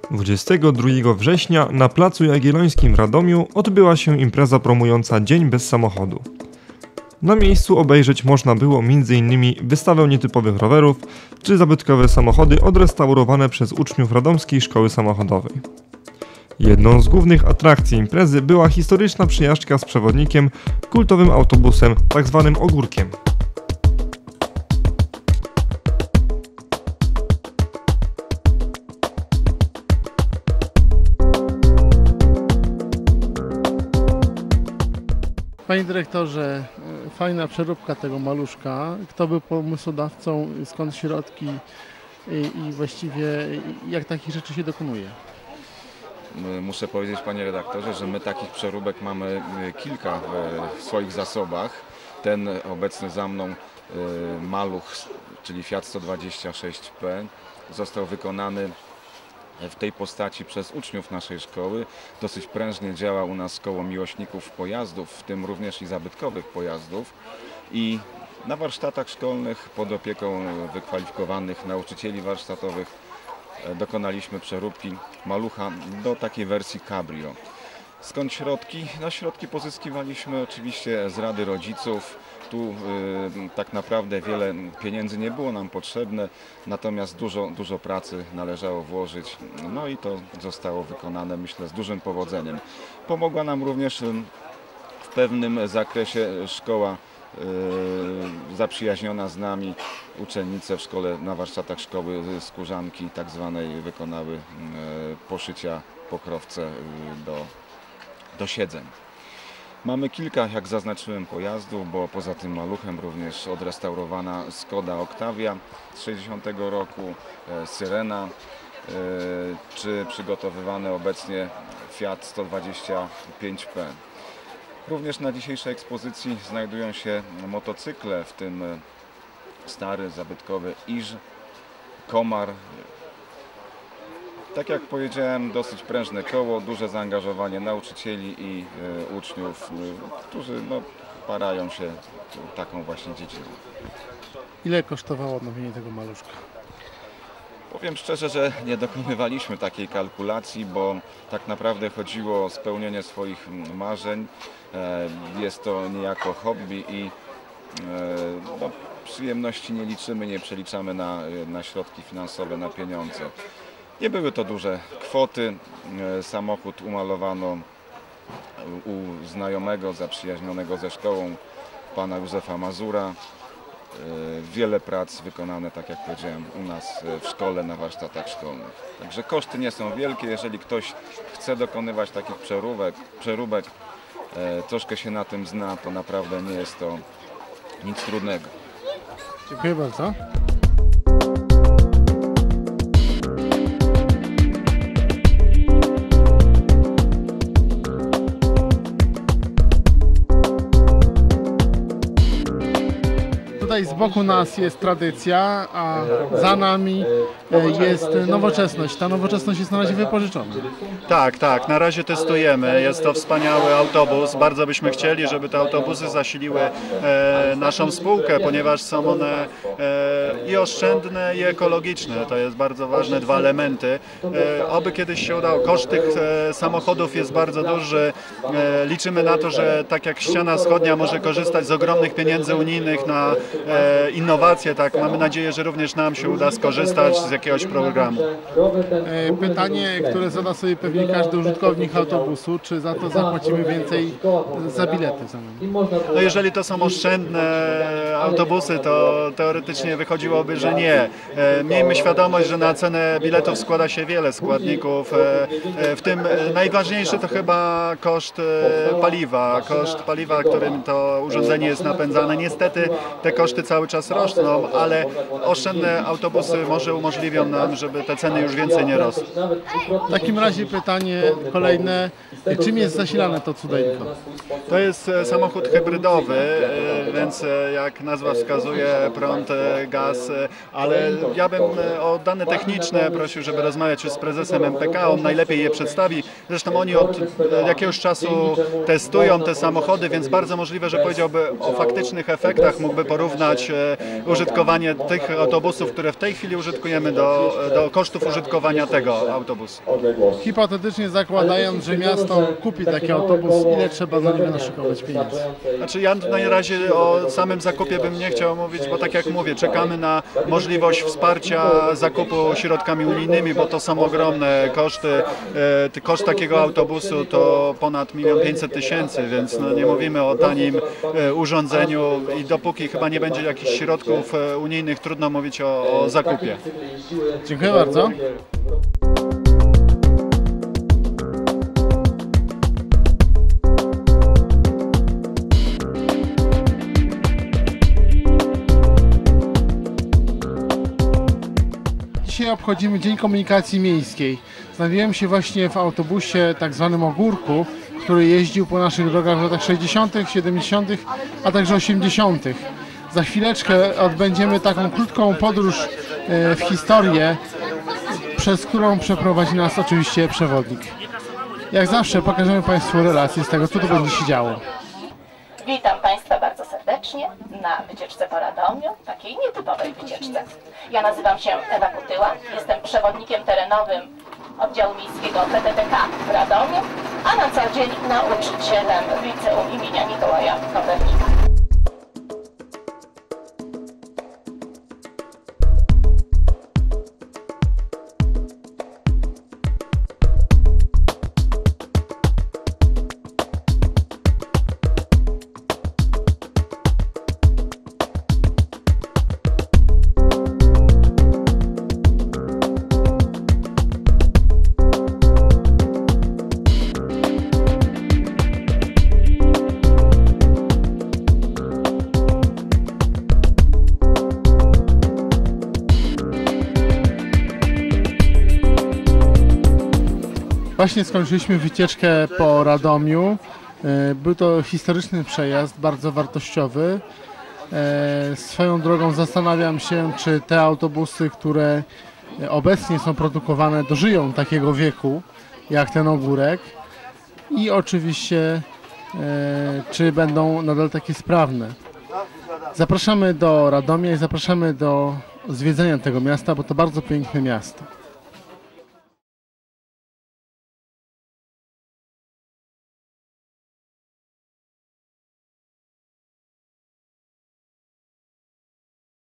22 września na Placu Jagiellońskim w Radomiu odbyła się impreza promująca Dzień bez samochodu. Na miejscu obejrzeć można było m.in. wystawę nietypowych rowerów czy zabytkowe samochody odrestaurowane przez uczniów Radomskiej Szkoły Samochodowej. Jedną z głównych atrakcji imprezy była historyczna przejażdżka z przewodnikiem, kultowym autobusem tzw. Ogórkiem. Panie dyrektorze, fajna przeróbka tego maluszka. Kto był pomysłodawcą, skąd środki i właściwie jak takich rzeczy się dokonuje? Muszę powiedzieć, panie redaktorze, że my takich przeróbek mamy kilka w swoich zasobach. Ten obecny za mną maluch, czyli Fiat 126P, został wykonany w tej postaci przez uczniów naszej szkoły. Dosyć prężnie działa u nas koło miłośników pojazdów, w tym również i zabytkowych pojazdów. I na warsztatach szkolnych pod opieką wykwalifikowanych nauczycieli warsztatowych dokonaliśmy przeróbki malucha do takiej wersji cabrio. Skąd środki? No, środki pozyskiwaliśmy oczywiście z rady rodziców. Tu tak naprawdę wiele pieniędzy nie było nam potrzebne, natomiast dużo pracy należało włożyć. No i to zostało wykonane, myślę, z dużym powodzeniem. Pomogła nam również w pewnym zakresie szkoła zaprzyjaźniona z nami. Uczennice w szkole, na warsztatach szkoły skórzanki tak zwanej wykonały poszycia, pokrowce do siedzeń. Mamy kilka, jak zaznaczyłem, pojazdów, bo poza tym maluchem również odrestaurowana Skoda Octavia z 60 roku, Syrena, czy przygotowywane obecnie Fiat 125P. Również na dzisiejszej ekspozycji znajdują się motocykle, w tym stary, zabytkowy Iż, Komar. Tak jak powiedziałem, dosyć prężne koło, duże zaangażowanie nauczycieli i uczniów, którzy parają się taką właśnie dziedziną. Ile kosztowało odnowienie tego maluszka? Powiem szczerze, że nie dokonywaliśmy takiej kalkulacji, bo tak naprawdę chodziło o spełnienie swoich marzeń. Jest to niejako hobby i przyjemności nie liczymy, nie przeliczamy na środki finansowe, na pieniądze. Nie były to duże kwoty. Samochód umalowano u znajomego, zaprzyjaźnionego ze szkołą, pana Józefa Mazura. Wiele prac wykonane, tak jak powiedziałem, u nas w szkole, na warsztatach szkolnych. Także koszty nie są wielkie. Jeżeli ktoś chce dokonywać takich przeróbek, troszkę się na tym zna, to naprawdę nie jest to nic trudnego. Dziękuję bardzo. Tutaj z boku nas jest tradycja, a za nami jest nowoczesność. Ta nowoczesność jest na razie wypożyczona. Tak, na razie testujemy. Jest to wspaniały autobus. Bardzo byśmy chcieli, żeby te autobusy zasiliły naszą spółkę, ponieważ są one i oszczędne, i ekologiczne. To jest bardzo ważne, dwa elementy. Oby kiedyś się udało. Koszt tych samochodów jest bardzo duży. Liczymy na to, że tak jak ściana wschodnia może korzystać z ogromnych pieniędzy unijnych na innowacje, tak mamy nadzieję, że również nam się uda skorzystać z jakiegoś programu. Pytanie, które zada sobie pewnie każdy użytkownik autobusu, czy za to zapłacimy więcej za bilety? No jeżeli to są oszczędne autobusy, to teoretycznie wychodziłoby, że nie. Miejmy świadomość, że na cenę biletów składa się wiele składników, w tym najważniejszy to chyba koszt paliwa, którym to urządzenie jest napędzane. Niestety te koszty cały czas rosną, ale oszczędne autobusy może umożliwią nam, żeby te ceny już więcej nie rosły. W takim razie pytanie kolejne, czym jest zasilane to cudeńko? To jest samochód hybrydowy, więc jak nazwa wskazuje, prąd, gaz, ale ja bym o dane techniczne prosił, żeby rozmawiać już z prezesem MPK, on najlepiej je przedstawi. Zresztą oni od jakiegoś czasu testują te samochody, więc bardzo możliwe, że powiedziałby o faktycznych efektach, mógłby porównać użytkowanie tych autobusów, które w tej chwili użytkujemy do kosztów użytkowania tego autobusu. Hipotetycznie zakładając, że miasto kupi taki autobus, ile trzeba za niego naszykować pieniędzy? Znaczy ja na razie o samym zakupie bym nie chciał mówić, bo tak jak mówię, czekamy na możliwość wsparcia zakupu środkami unijnymi, bo to są ogromne koszty. Koszt takiego autobusu to ponad 1 500 000, więc no nie mówimy o tanim urządzeniu i dopóki chyba nie będzie jakichś środków unijnych, trudno mówić o zakupie. Dziękuję bardzo. Dzisiaj obchodzimy Dzień Komunikacji Miejskiej. Znajduję się właśnie w autobusie tak zwanym Ogórku, który jeździł po naszych drogach w latach 60., 70., a także 80. Za chwileczkę odbędziemy taką krótką podróż w historię, przez którą przeprowadzi nas oczywiście przewodnik. Jak zawsze pokażemy Państwu relacje z tego, co tu będzie się działo. Witam Państwa bardzo serdecznie na wycieczce po Radomiu, takiej nietypowej wycieczce. Ja nazywam się Ewa Kutyła, jestem przewodnikiem terenowym oddziału miejskiego PTTK w Radomiu, a na co dzień nauczycielem liceum imienia Mikołaja Kopernika. Właśnie skończyliśmy wycieczkę po Radomiu. Był to historyczny przejazd, bardzo wartościowy. Swoją drogą zastanawiam się, czy te autobusy, które obecnie są produkowane, dożyją takiego wieku jak ten Ogórek i oczywiście czy będą nadal takie sprawne. Zapraszamy do Radomia i zapraszamy do zwiedzenia tego miasta, bo to bardzo piękne miasto.